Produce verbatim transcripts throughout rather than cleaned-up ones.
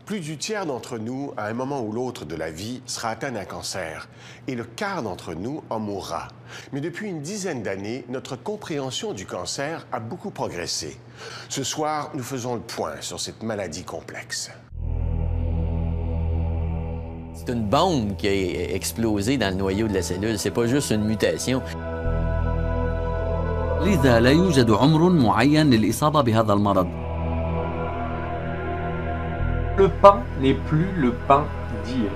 Plus du tiers d'entre nous, à un moment ou l'autre de la vie, sera atteint d'un cancer et le quart d'entre nous en mourra. Mais depuis une dizaine d'années, notre compréhension du cancer a beaucoup progressé. Ce soir, nous faisons le point sur cette maladie complexe. C'est une bombe qui a explosé dans le noyau de la cellule, c'est pas juste une mutation. لذا لا يوجد عمر معين للإصابة بهذا المرض. Le pain n'est plus le pain d'hier.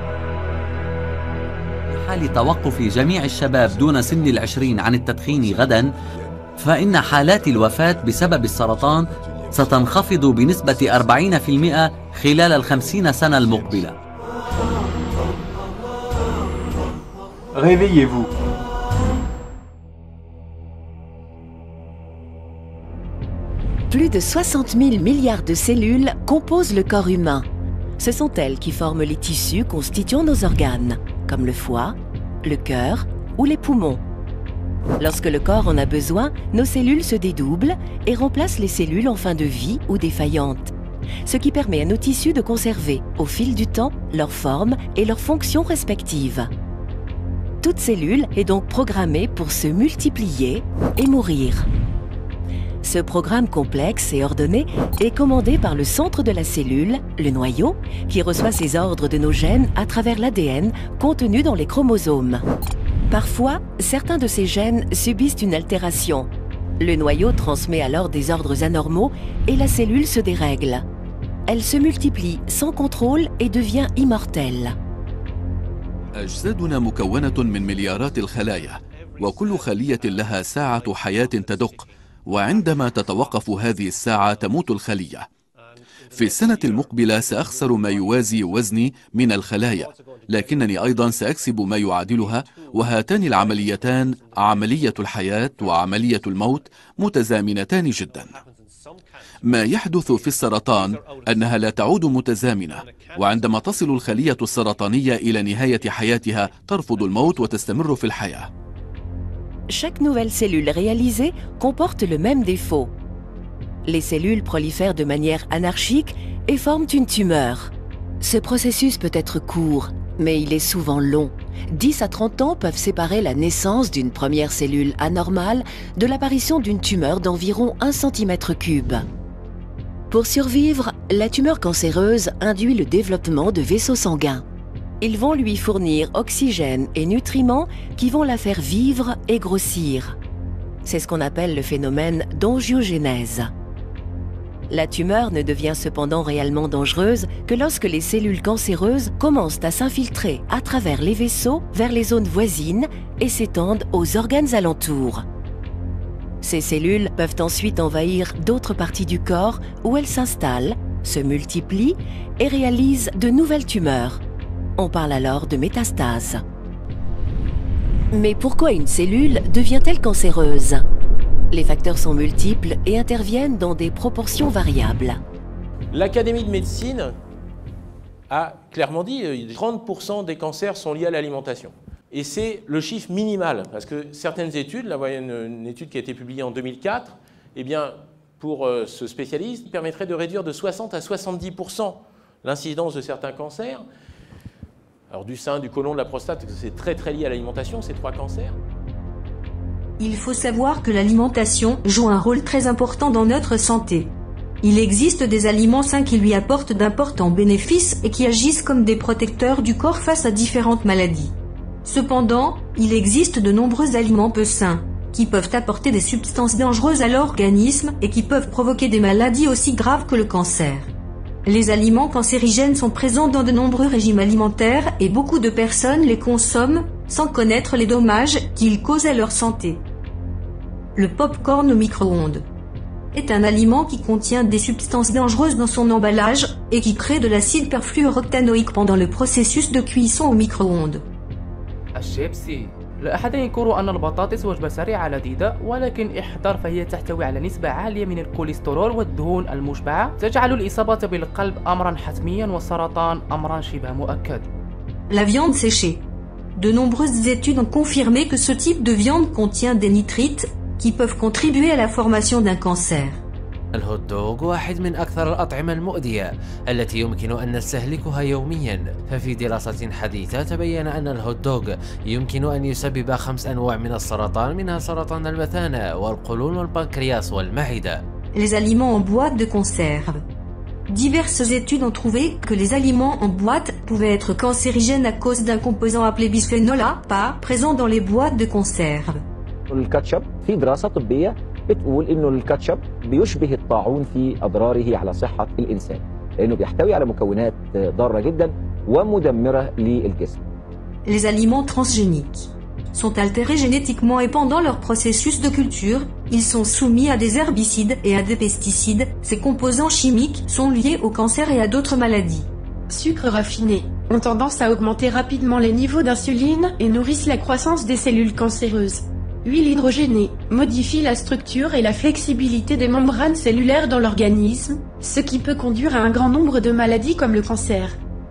حال توقف جميع الشباب دون سن العشرين عن التدخين غدا، فإن حالات الوفاة بسبب السرطان ستنخفض بنسبة أربعين بالمئة خلال الخمسين سنة المقبلة. Réveillez-vous. Plus de soixante mille milliards de cellules composent le corps humain. Ce sont elles qui forment les tissus constituant nos organes, comme le foie, le cœur ou les poumons. Lorsque le corps en a besoin, nos cellules se dédoublent et remplacent les cellules en fin de vie ou défaillantes, ce qui permet à nos tissus de conserver, au fil du temps, leur forme et leurs fonctions respectives. Toute cellule est donc programmée pour se multiplier et mourir. Ce programme complexe et ordonné est commandé par le centre de la cellule, le noyau, qui reçoit ses ordres de nos gènes à travers l'A D N contenu dans les chromosomes. Parfois, certains de ces gènes subissent une altération. Le noyau transmet alors des ordres anormaux et la cellule se dérègle. Elle se multiplie sans contrôle et devient immortelle. أجسادنا مكونة من مليارات الخلايا، وكل خلية لها ساعة حياة تدق، وعندما تتوقف هذه الساعة تموت الخلية. في السنة المقبلة سأخسر ما يوازي وزني من الخلايا، لكنني أيضا سأكسب ما يعادلها، وهاتان العمليتان، عملية الحياة وعملية الموت، متزامنتان جدا. ما يحدث في السرطان أنها لا تعود متزامنة، وعندما تصل الخلية السرطانية إلى نهاية حياتها ترفض الموت وتستمر في الحياة. Chaque nouvelle cellule réalisée comporte le même défaut. Les cellules prolifèrent de manière anarchique et forment une tumeur. Ce processus peut être court, mais il est souvent long. dix à trente ans peuvent séparer la naissance d'une première cellule anormale de l'apparition d'une tumeur d'environ un centimètre cube. Pour survivre, la tumeur cancéreuse induit le développement de vaisseaux sanguins. Ils vont lui fournir oxygène et nutriments qui vont la faire vivre et grossir. C'est ce qu'on appelle le phénomène d'angiogénèse. La tumeur ne devient cependant réellement dangereuse que lorsque les cellules cancéreuses commencent à s'infiltrer à travers les vaisseaux vers les zones voisines et s'étendent aux organes alentours. Ces cellules peuvent ensuite envahir d'autres parties du corps où elles s'installent, se multiplient et réalisent de nouvelles tumeurs. On parle alors de métastase. Mais pourquoi une cellule devient-elle cancéreuse? Les facteurs sont multiples et interviennent dans des proportions variables. L'Académie de médecine a clairement dit que trente pour cent des cancers sont liés à l'alimentation. Et c'est le chiffre minimal, parce que certaines études, là, voyez une, une étude qui a été publiée en deux mille quatre, eh bien, pour euh, ce spécialiste, permettrait de réduire de soixante à soixante-dix pour cent l'incidence de certains cancers. Alors du sein, du côlon, de la prostate, c'est très très lié à l'alimentation, ces trois cancers. Il faut savoir que l'alimentation joue un rôle très important dans notre santé. Il existe des aliments sains qui lui apportent d'importants bénéfices et qui agissent comme des protecteurs du corps face à différentes maladies. Cependant, il existe de nombreux aliments peu sains, qui peuvent apporter des substances dangereuses à l'organisme et qui peuvent provoquer des maladies aussi graves que le cancer. Les aliments cancérigènes sont présents dans de nombreux régimes alimentaires et beaucoup de personnes les consomment sans connaître les dommages qu'ils causent à leur santé. Le pop-corn au micro-ondes est un aliment qui contient des substances dangereuses dans son emballage et qui crée de l'acide perfluoroctanoïque pendant le processus de cuisson au micro-ondes. الشيبسي لا أحد ينكر أن البطاطس وجبة سريعة لذيذة، ولكن احذر، فهي تحتوي على نسبة عالية من الكوليسترول والدهون المشبعة تجعل الإصابة بالقلب أمرا حتميا والسرطان أمرا شبه مؤكد. La viande séchée. De nombreuses études ont confirmé que ce type de viande contient des nitrites qui peuvent contribuer à la formation d'un cancer. الهوت دوغ واحد من أكثر الأطعمة المؤذية التي يمكن أن نستهلكها يوميا، ففي دراسة حديثة تبين أن الهوت دوغ يمكن أن يسبب خمس أنواع من السرطان، منها سرطان المثانة والقولون والبنكرياس والمعدة. Les aliments en boîte de conserve. Diverses études ont trouvé que les aliments en boîte pouvaient être cancérigènes à cause d'un composant appelé bisphénol A, pas présent dans les boîtes de conserve. الكاتشب في دراسة طبية بتقول إنه الكاتشب بيشبه الطاعون في أضراره على صحة الإنسان، لأنه بيحتوي على مكونات ضارة جدا ومدمرة للجسم. Les aliments transgéniques sont altérés génétiquement et pendant leur processus de culture, ils sont soumis à des herbicides et à des pesticides. Ces composants chimiques sont liés au cancer et à d'autres maladies. Sucres raffinés ont tendance à augmenter rapidement les niveaux d'insuline et nourrissent la croissance des cellules cancéreuses. Huile hydrogénée modifie la structure et la flexibilité des membranes cellulaires dans l'organisme, ce qui peut conduire à un grand nombre de maladies comme le cancer.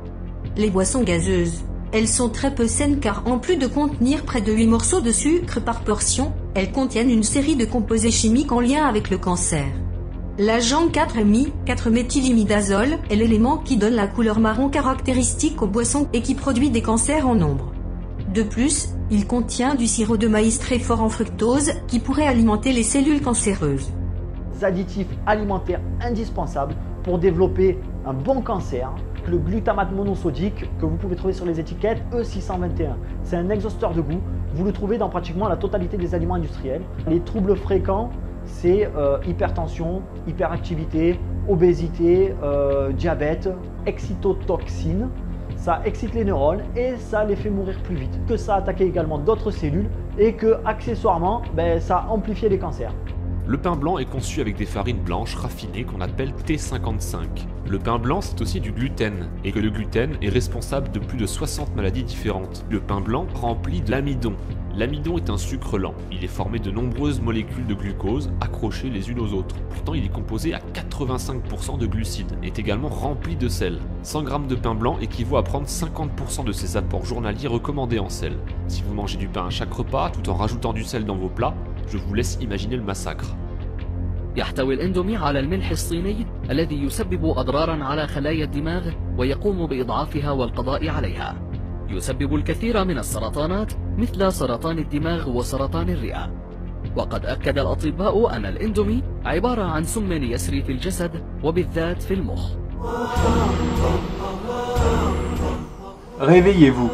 Les boissons gazeuses. Elles sont très peu saines car en plus de contenir près de huit morceaux de sucre par portion, elles contiennent une série de composés chimiques en lien avec le cancer. L'agent quatre M I, quatre méthylimidazole, est l'élément qui donne la couleur marron caractéristique aux boissons et qui produit des cancers en nombre. De plus, il contient du sirop de maïs très fort en fructose qui pourrait alimenter les cellules cancéreuses. Additifs alimentaires indispensables pour développer un bon cancer. Le glutamate monosodique que vous pouvez trouver sur les étiquettes E six cent vingt et un. C'est un exhausteur de goût. Vous le trouvez dans pratiquement la totalité des aliments industriels. Les troubles fréquents, c'est euh, hypertension, hyperactivité, obésité, euh, diabète, excitotoxine. Ça excite les neurones et ça les fait mourir plus vite. Que ça attaquait également d'autres cellules et que accessoirement, ben, ça amplifiait les cancers. Le pain blanc est conçu avec des farines blanches raffinées qu'on appelle T cinquante-cinq. Le pain blanc, c'est aussi du gluten, et que le gluten est responsable de plus de soixante maladies différentes. Le pain blanc remplit de l'amidon. L'amidon est un sucre lent. Il est formé de nombreuses molécules de glucose accrochées les unes aux autres. Pourtant, il est composé à quatre-vingt-cinq pour cent de glucides et est également rempli de sel. cent grammes de pain blanc équivaut à prendre cinquante pour cent de ses apports journaliers recommandés en sel. Si vous mangez du pain à chaque repas tout en rajoutant du sel dans vos plats, je vous laisse imaginer le massacre. يحتوي الإندومي على الملح الصيني الذي يسبب أضرارا على خلايا الدماغ ويقوم بإضعافها والقضاء عليها. يسبب الكثير من السرطانات مثل سرطان الدماغ وسرطان الرئة. وقد أكد الأطباء أن الإندومي عبارة عن سم يسري في الجسد وبالذات في المخ. Réveillez-vous.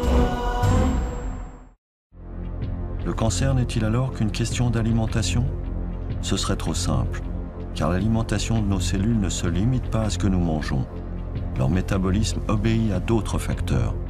Le cancer n'est-il alors qu'une question d'alimentation ? Ce serait trop simple, car l'alimentation de nos cellules ne se limite pas à ce que nous mangeons. Leur métabolisme obéit à d'autres facteurs.